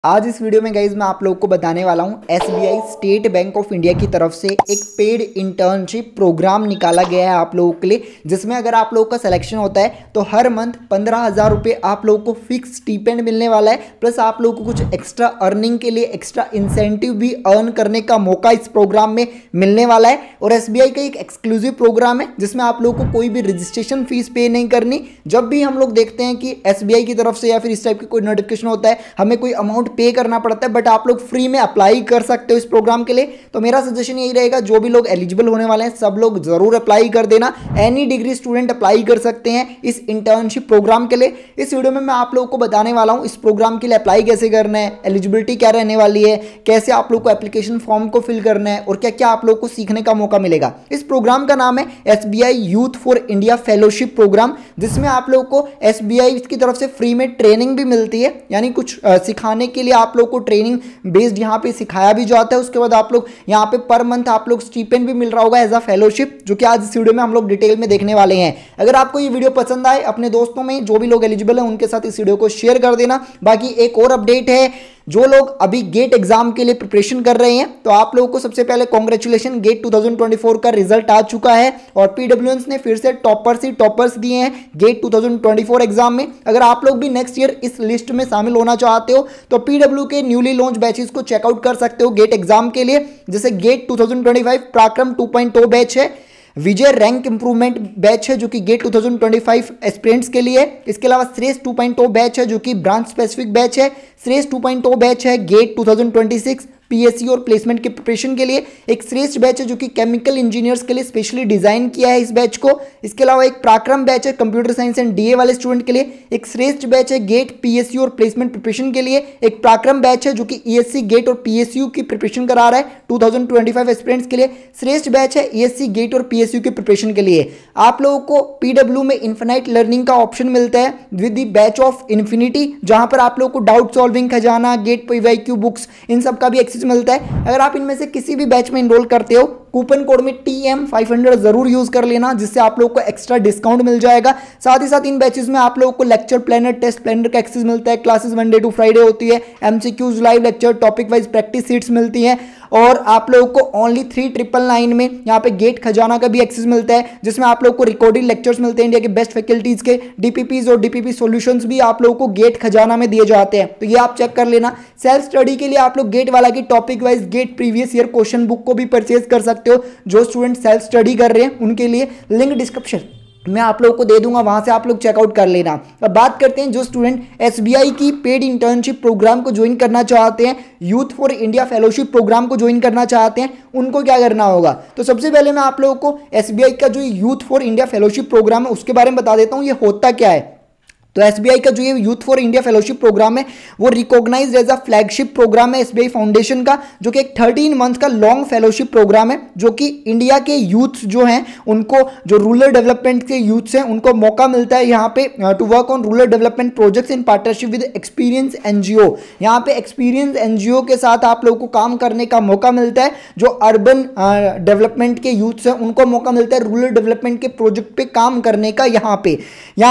आज इस वीडियो में गाइज मैं आप लोगों को बताने वाला हूं SBI State Bank of India की तरफ से एक पेड इंटर्नशिप प्रोग्राम निकाला गया है आप लोगों के लिए, जिसमें अगर आप लोगों का सिलेक्शन होता है तो हर मंथ 15,000 रुपये आप लोगों को फिक्स स्टीपेंड मिलने वाला है। प्लस आप लोगों को कुछ एक्स्ट्रा अर्निंग के लिए एक्स्ट्रा इंसेंटिव भी अर्न करने का मौका इस प्रोग्राम में मिलने वाला है। और एसबीआई का एक एक्सक्लूसिव प्रोग्राम है जिसमें आप लोगों को कोई भी रजिस्ट्रेशन फीस पे नहीं करनी। जब भी हम लोग देखते हैं कि एसबीआई की तरफ से या फिर इस टाइप की कोई नोटिफिकेशन होता है हमें कोई अमाउंट पे करना पड़ता है, बट आप लोग फ्री में अप्लाई कर सकते हो इस प्रोग्राम के लिए। तो मेरा सजेशन यही रहेगा, जो भी लोग एलिजिबल होने वाले हैं सब लोग जरूर अप्लाई कर देना। एनी डिग्री स्टूडेंट अप्लाई कर सकते हैं इस इंटर्नशिप प्रोग्राम के लिए। इस वीडियो में मैं आप लोगों को बताने वाला हूं इस प्रोग्राम के लिए अप्लाई कैसे करना है, एलिजिबिलिटी क्या रहने वाली है, कैसे आप लोग को एप्लीकेशन फॉर्म को फिल करना है और क्या क्या आप लोग को सीखने का मौका मिलेगा। इस प्रोग्राम का नाम है SBI Youth for India Fellowship program, जिसमें आप लोग को एसबीआई की तरफ से फ्री में ट्रेनिंग भी मिलती है, यानी कुछ सिखाने के लिए आप लोग को ट्रेनिंग बेस्ड यहाँ पे सिखाया भी जाता है। उसके बाद आप लोग यहाँ पे पर मंथ आप लोग स्टीपेंड भी मिल रहा होगा एज अ फेलोशिप, जो कि आज इस वीडियो में हम लोग डिटेल में देखने वाले हैं। अगर आपको ये वीडियो पसंद आए अपने दोस्तों में जो भी लोग एलिजिबल हैं उनके साथ इस वीडियो को शेयर कर देना। बाकी एक और अपडेट है, जो लोग अभी गेट एग्जाम के लिए प्रिपरेशन कर रहे हैं तो आप लोगों को सबसे पहले कांग्रेचुलेशन, गेट 2024 का रिजल्ट आ चुका है और पीडब्ल्यूएस ने फिर से टॉपर्स दिए हैं गेट 2024 एग्जाम में। अगर आप लोग भी नेक्स्ट ईयर इस लिस्ट में शामिल होना चाहते हो तो पीडब्ल्यू के न्यूली लॉन्च बैचेस को चेकआउट कर सकते हो गेट एग्जाम के लिए। जैसे गेट 2025 पराक्रम 2.0 बैच है, विजय रैंक इंप्रूवमेंट बैच है जो कि गेट 2025 एस्पिरेंट्स के लिए। इसके अलावा श्रेष्ठ 2.0 बैच है जो कि ब्रांच स्पेसिफिक बैच है। श्रेष्ठ 2.0 बैच है गेट 2026 पीएससी और प्लेसमेंट के प्रिपरेशन के लिए। एक श्रेष्ठ बैच है जो कि केमिकल इंजीनियर्स के लिए स्पेशली डिजाइन किया है इस बैच को। इसके अलावा एक पराक्रम बैच है कंप्यूटर साइंस एंड डीए वाले स्टूडेंट के लिए। एक श्रेष्ठ बैच है गेट पीएससी और प्लेसमेंट प्रिपरेशन के लिए। एक पराक्रम बैच है जो कि ईएससी गेट और पीएसयू की प्रिपरेशन करा रहा है 2025 एस्पिरेंट्स के लिए। श्रेष्ठ बैच है ईएससी गेट और पीएसयू की प्रिपरेशन के लिए। आप लोगों को पीडब्ल्यू में इन्फिनाइट लर्निंग का ऑप्शन मिलता है with the batch of infinity, जहां पर आप लोगों को डाउट सॉल्विंग, खजाना, गेट पीवाईक्यू बुक्स, इन सब का भी एक्सेस मिलता है। अगर आप इनमें से किसी भी बैच में इनरोल करते हो कूपन कोड में TM500 जरूर यूज कर लेना, जिससे आप लोगों को एक्स्ट्रा डिस्काउंट मिल जाएगा। साथ ही साथ इन बैचेस में आप लोगों को लेक्चर प्लानर, टेस्ट प्लानर का एक्सेस मिलता है। क्लासेस मंडे टू फ्राइडे होती है, MCQs, live lecture, topic wise practice sheets मिलती हैं और आप लोगों को ओनली 3999 में यहाँ पे गेट खजाना का भी एक्सेस मिलता है, जिसमें आप लोगों को रिकॉर्डिंग लेक्चर्स मिलते हैं इंडिया के बेस्ट फैकल्टीज के। DPPs और DPP सॉल्यूशंस भी आप लोगों को गेट खजाना में दिए जाते हैं, तो ये आप चेक कर लेना। सेल्फ स्टडी के लिए आप लोग गेट वाला की topic wise GATE previous year question book को भी परचेज कर सकते हो। जो स्टूडेंट सेल्फ स्टडी कर रहे हैं उनके लिए लिंक डिस्क्रिप्शन मैं आप लोगों को दे दूंगा, वहां से आप लोग चेकआउट कर लेना। अब बात करते हैं जो स्टूडेंट एसबीआई की पेड इंटर्नशिप प्रोग्राम को ज्वाइन करना चाहते हैं, Youth for India Fellowship program को ज्वाइन करना चाहते हैं, उनको क्या करना होगा। तो सबसे पहले मैं आप लोगों को एसबीआई का जो Youth for India Fellowship program है उसके बारे में बता देता हूं, ये होता क्या है। तो एसबीआई का जो ये Youth for India Fellowship program है वो recognised as a flagship program है एसबीआई फाउंडेशन का, जो कि एक 13 मंथ का लॉन्ग फेलोशिप प्रोग्राम है, जो कि इंडिया के यूथ जो हैं उनको, जो रूरल डेवलपमेंट के यूथ्स हैं उनको मौका मिलता है यहाँ पे to work on rural development projects in partnership with experience NGO. यहाँ पे एक्सपीरियंस एनजीओ के साथ आप लोगों को काम करने का मौका मिलता है। जो अर्बन डेवलपमेंट के यूथ्स हैं उनको मौका मिलता है रूरल डेवलपमेंट के प्रोजेक्ट पे काम करने का। यहाँ पे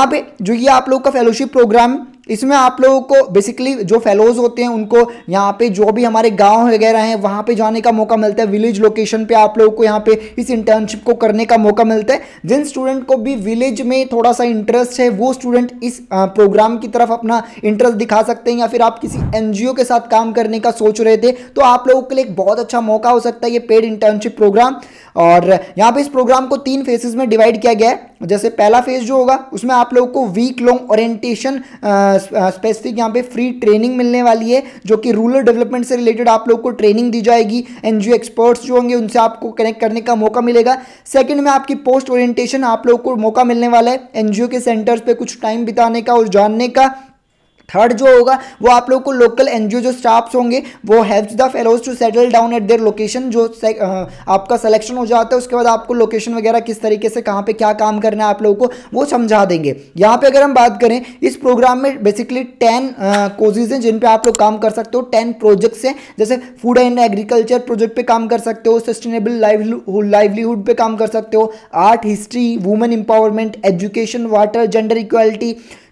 जो ये आप लोग फेलोशिप प्रोग्राम, इसमें आप लोगों को बेसिकली जो फेलोज होते हैं उनको यहाँ पे जो भी हमारे गांव वगैरह हैं वहाँ पे जाने का मौका मिलता है। विलेज लोकेशन पे आप लोगों को यहाँ पे इस इंटर्नशिप को करने का मौका मिलता है। जिन स्टूडेंट को भी विलेज में थोड़ा सा इंटरेस्ट है वो स्टूडेंट इस प्रोग्राम की तरफ अपना इंटरेस्ट दिखा सकते हैं, या फिर आप किसी एनजीओ के साथ काम करने का सोच रहे थे तो आप लोगों के लिए एक बहुत अच्छा मौका हो सकता है ये पेड इंटर्नशिप प्रोग्राम। और यहाँ पे इस प्रोग्राम को 3 फेजेस में डिवाइड किया गया है। जैसे पहला फेज जो होगा उसमें आप लोगों को वीक लॉन्ग ओरिएंटेशन स्पेसिफिक यहाँ पे फ्री ट्रेनिंग मिलने वाली है, जो कि रूरल डेवलपमेंट से रिलेटेड आप लोगों को ट्रेनिंग दी जाएगी। एनजीओ एक्सपर्ट्स जो होंगे उनसे आपको कनेक्ट करने का मौका मिलेगा। सेकंड में आपकी पोस्ट ओरिएंटेशन आप लोगों को मौका मिलने वाला है एनजीओ के सेंटर्स पे कुछ टाइम बिताने का और जानने का। थर्ड जो होगा वो आप लोग को लोकल एनजीओ जो स्टाफ्स होंगे वो helps the fellows to settle down at their location. जो आपका सिलेक्शन हो जाता है उसके बाद आपको लोकेशन वगैरह किस तरीके से कहाँ पे क्या काम करना है आप लोगों को वो समझा देंगे। यहाँ पे अगर हम बात करें इस प्रोग्राम में बेसिकली 10 कोर्सेज हैं जिन पे आप लोग काम कर सकते हो। 10 प्रोजेक्ट्स हैं, जैसे फूड एंड एग्रीकल्चर प्रोजेक्ट पे काम कर सकते हो, सस्टेनेबल लाइवलीहुड पे काम कर सकते हो, art, history, women empowerment, education, water, gender equality,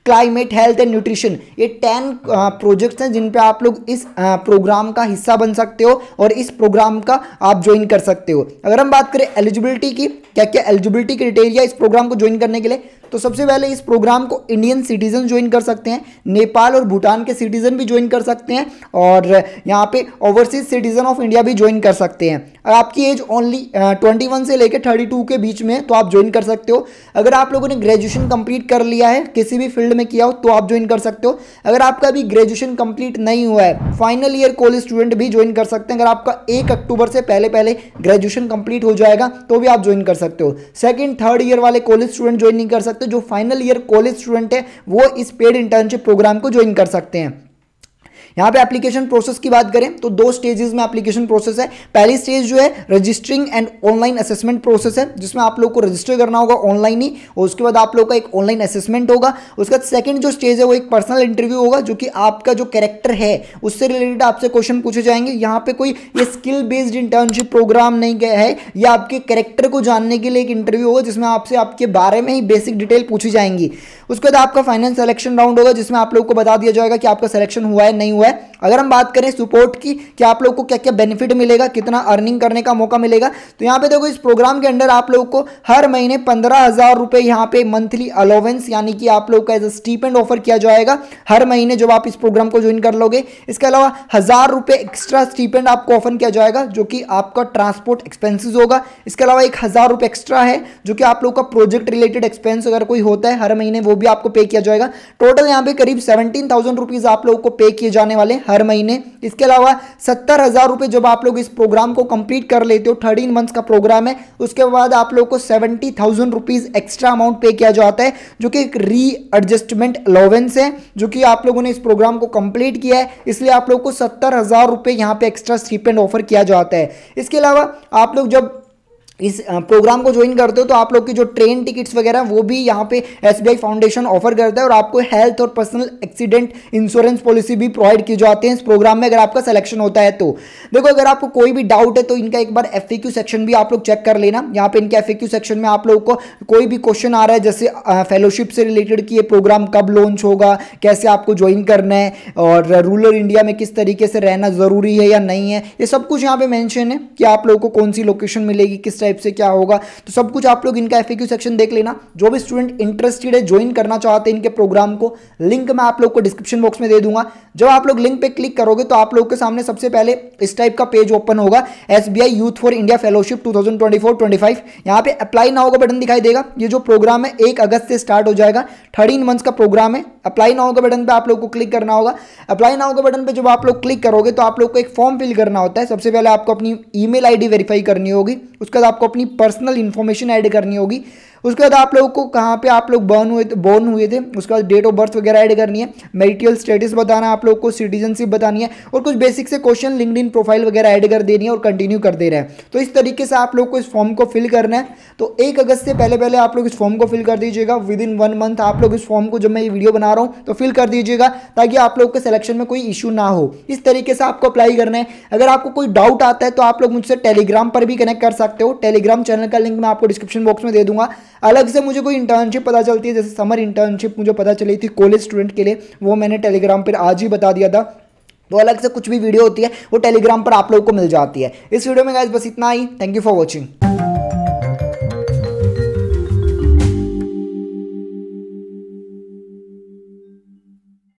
climate, health and nutrition. ये 10 प्रोजेक्ट्स हैं जिन पे आप लोग इस प्रोग्राम का हिस्सा बन सकते हो और इस प्रोग्राम का आप ज्वाइन कर सकते हो। अगर हम बात करें एलिजिबिलिटी की, क्या क्या एलिजिबिलिटी क्राइटेरिया इस प्रोग्राम को ज्वाइन करने के लिए, तो सबसे पहले इस प्रोग्राम को इंडियन सिटीजन ज्वाइन कर सकते हैं, नेपाल और भूटान के सिटीजन भी ज्वाइन कर सकते हैं, और यहाँ पे ओवरसीज सिटीजन ऑफ इंडिया भी ज्वाइन कर सकते हैं। अगर आपकी एज ओनली 21 से लेकर 32 के बीच में तो आप ज्वाइन कर सकते हो। अगर आप लोगों ने ग्रेजुएशन कंप्लीट कर लिया है, किसी भी फील्ड में किया हो, तो आप ज्वाइन कर सकते हो। अगर आपका अभी ग्रेजुएशन कंप्लीट नहीं हुआ है, फाइनल ईयर कॉलेज स्टूडेंट भी ज्वाइन कर सकते हैं। अगर आपका 1 अक्टूबर से पहले पहले ग्रेजुएशन कंप्लीट हो जाएगा तो भी आप ज्वाइन कर सकते हो। सेकंड थर्ड ईयर वाले कॉलेज स्टूडेंट ज्वाइन नहीं कर सकते। जो फाइनल ईयर कॉलेज स्टूडेंट है वो इस पेड इंटर्नशिप प्रोग्राम को ज्वाइन कर सकते हैं। यहाँ पे एप्लीकेशन प्रोसेस की बात करें तो 2 स्टेजेस में एप्लीकेशन प्रोसेस है। पहली स्टेज जो है registering and online assessment process है, जिसमें आप लोग को रजिस्टर करना होगा ऑनलाइन ही, और उसके बाद आप लोग का एक ऑनलाइन असेसमेंट होगा। उसके बाद सेकंड जो स्टेज है वो एक पर्सनल इंटरव्यू होगा, जो कि आपका जो कैरेक्टर है उससे रिलेटेड आपसे क्वेश्चन पूछे जाएंगे। यहाँ पे कोई ये स्किल बेस्ड इंटर्नशिप प्रोग्राम नहीं गया है, या आपके कैरेक्टर को जानने के लिए एक इंटरव्यू होगा जिसमें आपसे आपके बारे में ही बेसिक डिटेल पूछी जाएंगी। उसके बाद आपका फाइनल सिलेक्शन राउंड होगा, जिसमें आप लोग को बता दिया जाएगा कि आपका सिलेक्शन हुआ है नहीं हुआ है। अगर हम बात करें सपोर्ट की कि आप लोग को क्या क्या बेनिफिट मिलेगा, कितना अर्निंग करने का मौका मिलेगा, तो यहाँ पे देखो इस प्रोग्राम के अंदर आप लोग को हर महीने 15,000 रुपए यहाँ पे मंथली अलाउंस यानी कि आप लोग का एज स्टीपेंड ऑफर किया जाएगा हर महीने जब आप इस प्रोग्राम को ज्वाइन कर लोगे। इसके अलावा 1,000 रुपए एक्स्ट्रा स्टीपेंड आपको ऑफर किया जाएगा, जो कि आपका ट्रांसपोर्ट एक्सपेंसेस होगा। इसके अलावा 1,000 रुपए एक्स्ट्रा है जो कि आप लोग का प्रोजेक्ट रिलेटेड एक्सपेंस अगर कोई होता है हर महीने वो भी आपको पे किया जाएगा। टोटल यहाँ पे करीब 17,000 रुपीज आप लोगों को पे किए जाने वाले हर महीने। इसके अलावा 70,000 रुपए जब आप लोग इस प्रोग्राम को कंप्लीट कर लेते हो, 13 मंथ्स का प्रोग्राम है, उसके बाद आप लोग को 70,000 रुपीज एक्स्ट्रा अमाउंट पे किया जाता है, जो कि एक री एडजस्टमेंट अलाउंस है, जो कि आप लोगों ने इस प्रोग्राम को कंप्लीट किया है, इसलिए आप लोग को 70,000 रुपए यहाँ पे एक्स्ट्रा स्टीपेंड ऑफर किया जाता है। इसके अलावा आप लोग जब इस प्रोग्राम को ज्वाइन करते हो तो आप लोग की जो ट्रेन टिकट्स वगैरह वो भी यहाँ पे SBI फाउंडेशन ऑफर करता है, और आपको हेल्थ और पर्सनल एक्सीडेंट इंश्योरेंस पॉलिसी भी प्रोवाइड की जाती है इस प्रोग्राम में अगर आपका सिलेक्शन होता है तो। देखो अगर आपको कोई भी डाउट है तो इनका एक बार FAQ सेक्शन भी आप लोग चेक कर लेना। यहाँ पे इनके FAQ सेक्शन में आप लोगों को कोई भी क्वेश्चन आ रहा है जैसे फेलोशिप से रिलेटेड कि ये प्रोग्राम कब लॉन्च होगा, कैसे आपको ज्वाइन करना है, और रूरल इंडिया में किस तरीके से रहना जरूरी है या नहीं है, ये सब कुछ यहाँ पे मेंशन है कि आप लोगों को कौन सी लोकेशन मिलेगी, किस टाइप से क्या होगा, तो सब कुछ आप लोग इनका FAQ सेक्शन देख लेना। जो भी स्टूडेंट इंटरेस्टेड है, ज्वाइन करना चाहते हैं इनके प्रोग्राम को, लिंक मैं आप लोग को डिस्क्रिप्शन बॉक्स में दे दूंगा। जब आप लोग लिंक पे क्लिक करोगे तो आप लोग के सामने सबसे पहले इस टाइप का पेज ओपन होगा, SBI Youth for India Fellowship 2024-25। यहाँ पे अप्लाई नाउ का बटन दिखाई देगा। ये जो प्रोग्राम है 1 अगस्त से स्टार्ट हो जाएगा, 13 मंथ्स का प्रोग्राम है। अप्लाई नाउ के बटन पे आप लोग को क्लिक करना होगा। अप्लाई नाउ के बटन पे जब आप लोग क्लिक करोगे तो आप लोग को एक फॉर्म फिल करना होता है। सबसे पहले आपको अपनी ईमेल आईडी वेरीफाई करनी होगी, उसके बाद आपको अपनी पर्सनल इंफॉर्मेशन ऐड करनी होगी, उसके बाद आप लोगों को कहाँ पे आप लोग बोर्न हुए थे, उसके बाद डेट ऑफ बर्थ वगैरह ऐड करनी है, मैरिटल स्टेटस बताना है आप लोग को, सिटीजनशिप बतानी है, और कुछ बेसिक से क्वेश्चन लिंक्डइन प्रोफाइल वगैरह ऐड कर देनी है और कंटिन्यू कर दे रहे हैं। तो इस तरीके से आप लोग को इस फॉर्म को फिल करना है। तो 1 अगस्त से पहले पहले आप लोग इस फॉर्म को फिल कर दीजिएगा। विद इन 1 मंथ आप लोग इस फॉर्म को, जब मैं ये वीडियो बना रहा हूँ तो फिल कर दीजिएगा, ताकि आप लोग के सिलेक्शन में कोई इशू ना हो। इस तरीके से आपको अप्लाई करना है। अगर आपको कोई डाउट आता है तो आप लोग मुझसे टेलीग्राम पर भी कनेक्ट कर सकते हो। टेलीग्राम चैनल का लिंक मैं आपको डिस्क्रिप्शन बॉक्स में दे दूंगा। अलग से मुझे कोई इंटर्नशिप पता चलती है, जैसे समर इंटर्नशिप मुझे पता चली थी कॉलेज स्टूडेंट के लिए, वो मैंने टेलीग्राम पर आज ही बता दिया था। तो अलग से कुछ भी वीडियो होती है वो टेलीग्राम पर आप लोगों को मिल जाती है। इस वीडियो में गाइस बस इतना ही। Thank you for watching.